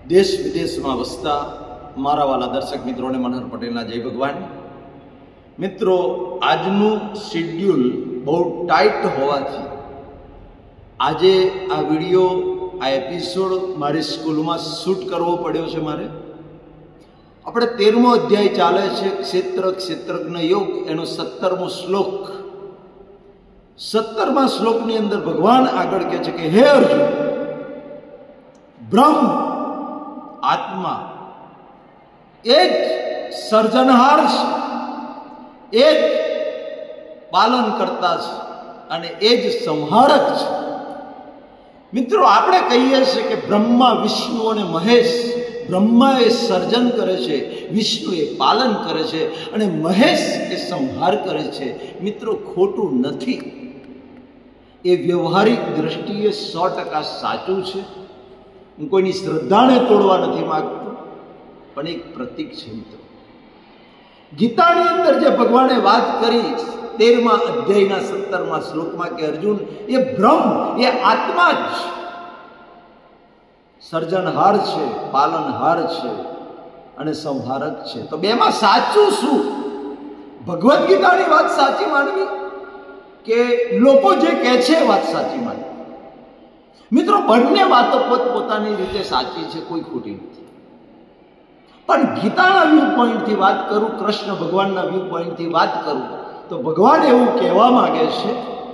દેશ વિદેશમાં વસતા મારા વાલા દર્શક મિત્રોને મનહર પટેલના જય ભગવાન. મિત્રો, આજનું શેડ્યુલ બહુ ટાઈટ હોવાથી આજે આ વિડીયો, આ એપિસોડ મારી સ્કૂલમાં શૂટ કરવો પડ્યો છે. મારે આપણે 13મો અધ્યાય ચાલે છે, ક્ષેત્રજ્ઞ યોગ, એનો 17મો શ્લોક. 17મા શ્લોકની અંદર ભગવાન આગળ કહે છે કે હે અર્જુન, બ્રહ્મ આત્મા એ જ સર્જનહાર છે, એ જ પાલન કરતા છે અને એ જ સંહારક છે. મિત્રો, આપણે કહીએ છીએ કે બ્રહ્મા, વિષ્ણુ અને મહેશ. બ્રહ્મા એ સર્જન કરે છે, વિષ્ણુ એ પાલન કરે છે અને મહેશ એ સંહાર કરે છે. મિત્રો, ખોટું નથી. એ વ્યવહારિક દ્રષ્ટિએ 100% સાચું છે. હું કોઈની શ્રદ્ધાને તોડવા નથી માંગતો, પણ એક પ્રતીક છે. મિત્રો, ગીતાની અંદર જે ભગવાને વાત કરી 13મા અધ્યાયના 17મા શ્લોકમાં કે અર્જુન, એ બ્રહ્મ, એ આત્મા જ સર્જનહાર છે, પાલનહાર છે અને સંહારક છે. તો બેમાં સાચું શું? ભગવદ્ ગીતાની વાત સાચી માનવી કે લોકો જે કહે છે વાત સાચી માનવી? મિત્રો, બંને વાતો પોતપોતાની રીતે સાચી છે, કોઈ ખોટી નથી. પણ ગીતાના વ્યૂ પોઈન્ટથી વાત કરું, કૃષ્ણ ભગવાનના વ્યૂ પોઈન્ટથી વાત કરું, તો ભગવાન એવું કહેવા માંગે છે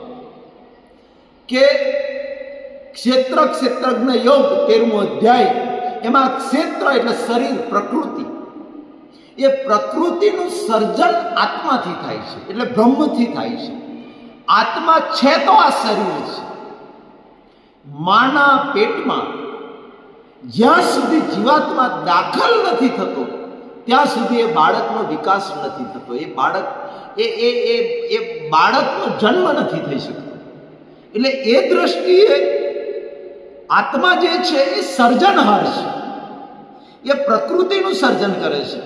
કે ક્ષેત્રજ્ઞ યોગ 13મો અધ્યાય, એમાં ક્ષેત્ર એટલે શરીર, પ્રકૃતિ. એ પ્રકૃતિનું સર્જન આત્માથી થાય છે, એટલે બ્રહ્મથી થાય છે. આત્મા છે તો આ શરીર છે. માના પેટમાં જ્યાં સુધી જીવાત્મા દાખલ નથી થતો ત્યાં સુધી એ બાળકનો વિકાસ નથી થતો. એ બાળક એ બાળકનો જન્મ નથી થઈ શકતો. એટલે એ દ્રષ્ટિએ આત્મા જે છે એ સર્જનહાર છે, એ પ્રકૃતિનું સર્જન કરે છે.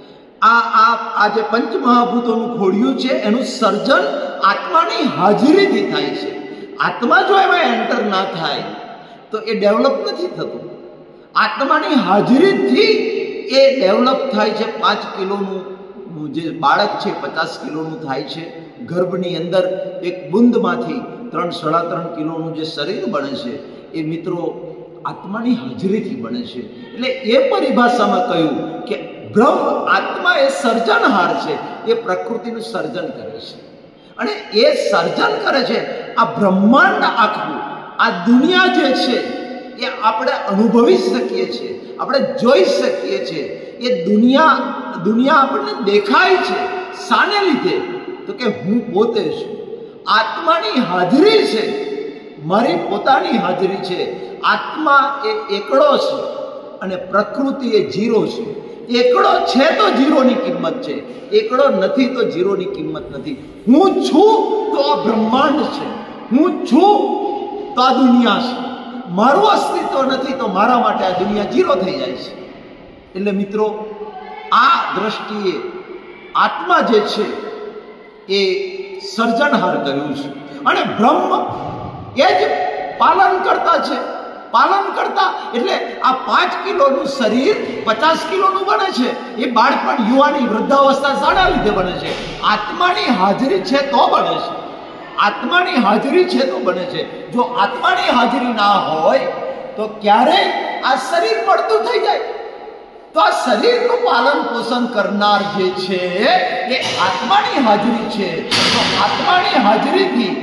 આ જે પંચમહાભૂતોનું ખોડિયું છે એનું સર્જન આત્માની હાજરીથી થાય છે. આત્મા જો એમાં એન્ટર ના થાય તો એ ડેવલપ નથી થતું. આત્માની હાજરીથી એ ડેવલપ થાય છે. 5 કિલોનું જે બાળક છે 50 કિલોનું થાય છે. ગર્ભની અંદર એક બુંદમાંથી 3-3.5 કિલોનું જે શરીર બને છે એ મિત્રો આત્માની હાજરીથી બને છે. એટલે એ પરિભાષામાં કહ્યું કે બ્રહ્મ, આત્મા એ સર્જનહાર છે, એ પ્રકૃતિનું સર્જન કરે છે અને એ સર્જન કરે છે. આ બ્રહ્માંડ આખું, આ દુનિયા જે છે એ આપણે અનુભવી શકીએ છીએ, આપણે જોઈ શકીએ છીએ. એ દુનિયા આપણને દેખાય છે. શાને લીધે? તો કે હું પોતે છું. આત્માની હાજરી છે, મારી પોતાની હાજરી છે. આત્મા એ એકડો છે અને પ્રકૃતિ એ જીરો છે. એકડો છે તો જીરોની કિંમત છે, એકડો નથી તો જીરોની કિંમત નથી. હું છું તો આ બ્રહ્માંડ છે, હું છું તો આ દુનિયા છે. મારું અસ્તિત્વ નથી તો મારા માટે આ દુનિયા જીરો થઈ જાય છે. એટલે મિત્રો, આ દ્રષ્ટિએ આત્મા જે છે એ સર્જનહાર કહ્યું છે અને બ્રહ્મ એ જ પાલન કરતા છે. પાલન કરતા એટલે આ 5 કિલોનું શરીર 50 કિલોનું બને છે. એ બાળપણ, યુવાની, વૃદ્ધાવસ્થા શાના લીધે બને છે? આત્માની હાજરી છે તો બને છે. આત્માની હાજરી છે તો બને છે. જો આત્માની હાજરી ના હોય તો ક્યારેય આ શરીર પડતું થઈ જાય. તો આ શરીરનું પાલન પોષણ કરનાર જે છે એ આત્માની હાજરી છે. તો આત્માની હાજરીથી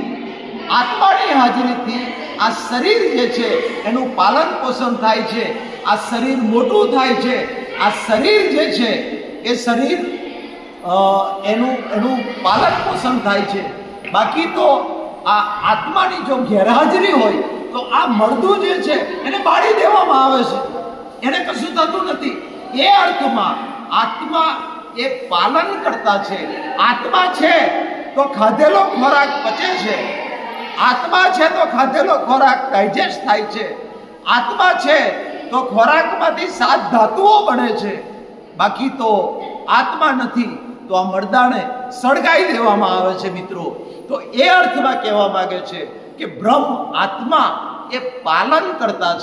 આ શરીર જે છે એનું પાલન પોષણ થાય છે. આ શરીર મોટું થાય છે. આ શરીર જે છે એ શરીર એનું પાલન પોષણ થાય છે. બાકી તો આ આત્માની જો ગેરહાજરી હોય તો આ મળદું જે છે એને બાળી દેવામાં આવે છે, એને કશું થતું નથી. એ અર્થમાં આત્મા એ પાલન કરતા છે. આત્મા છે તો ખાધેલો ખોરાક પચે છે. આત્મા છે તો ખાધેલો ખોરાક ડાયજેસ્ટ થાય છે. આત્મા છે તો ખોરાકમાંથી 7 ધાતુઓ બને છે. બાકી તો આત્મા નથી તો આ મરદાને સળગાઈ દેવામાં આવે છે. મિત્રો, તો એ અર્થમાં કહેવા માંગે છે કે બ્રહ્મ, આત્મા એ પાલન કરતા છે.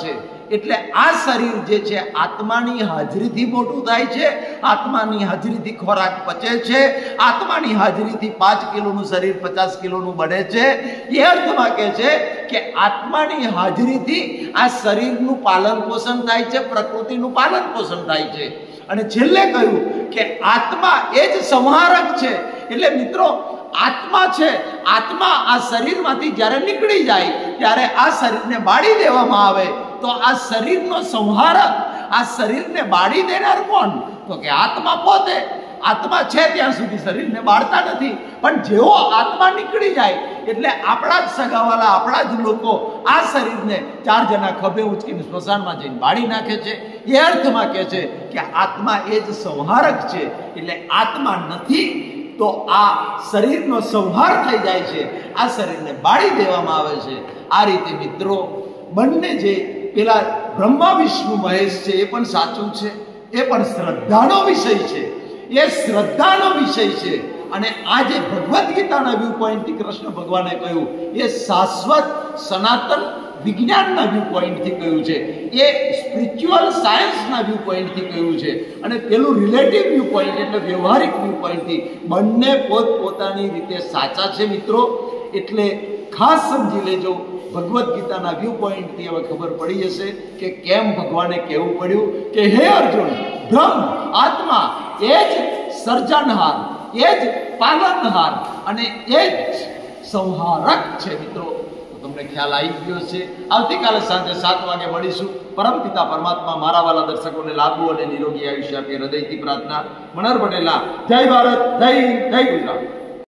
એટલે આ શરીર જે છે આત્માની હાજરીથી મોટું થાય છે, આત્માની હાજરીથી ખોરાક પચે છે, આત્માની હાજરીથી 5 કિલોનું શરીર 50 કિલોનું બને છે. એ અર્થમાં કહે છે કે આત્માની હાજરીથી આ શરીરનું પાલન પોષણ થાય છે, પ્રકૃતિનું પાલન પોષણ થાય છે. અને છેલ્લે કહ્યું કે આત્મા એ જ સંહારક છે. એટલે મિત્રો આત્મા છે, આત્મા આ શરીરમાંથી જ્યારે નીકળી જાય ત્યારે આ શરીરને બાળી દેવામાં આવે તો આ શરીરનો સંહારક, આ શરીરને બાળી દેનાર કોણ? તો કે આત્મા પોતે. આત્મા છે ત્યાં સુધી શરીરને બાળતા નથી, પણ જેવો આત્મા નીકળી જાય એટલે આપણા જ સગાવાલા, આપણા જ લોકો આ શરીરને 4 જણા ખભે ઉચકીને સ્મશાનમાં જઈને બાળી નાખે છે. એ અર્થમાં કહે છે કે આત્મા એ જ સંહારક છે. એટલે આત્મા નથી તો આ શરીરનો સંહાર થઈ જાય છે, આ શરીરને બાળી દેવામાં આવે છે. આ રીતે મિત્રો બંને જે પેલા બ્રહ્મા વિષ્ણુ મહેશ છે એ પણ સાચું છે, એ પણ શ્રદ્ધાનો વિષય છે, એ શ્રદ્ધાનો વિષય છે. અને આ જે ભગવદ્ ગીતાના વ્યૂ પોઈન્ટથી કૃષ્ણ ભગવાને કહ્યું એ શાશ્વત સનાતન વિજ્ઞાનના વ્યૂ પોઈન્ટથી કહ્યું છે, એ સ્પિરિચ્યુઅલ સાયન્સના વ્યૂ પોઈન્ટથી કહ્યું છે. અને પેલું રિલેટિવ વ્યૂ પોઈન્ટ એટલે વ્યવહારિક વ્યૂ પોઈન્ટથી બંને પોતપોતાની રીતે સાચા છે મિત્રો. એટલે ખાસ સમજી લેજો, ભગવદ્ ગીતાના વ્યૂ પોઈન્ટથી હવે ખબર પડી જશે કે કેમ ભગવાને કહેવું પડ્યું કે હે અર્જુન, બ્રહ્મ આત્મા એ જ સર્જનહાર, એ જ પાલનહાર અને એ જ સંહારક છે. મિત્રો તમને ખ્યાલ આવી ગયો છે. આવતીકાલે સાંજે 7 વાગે મળીશું. પરમપિતા પરમાત્મા મારા વાલા દર્શકોને લાંબુ અને નિરોગી આયુષ્ય આપે હૃદયથી પ્રાર્થના. મનોહર પટેલના જય ભારત, જય ગુજરાત.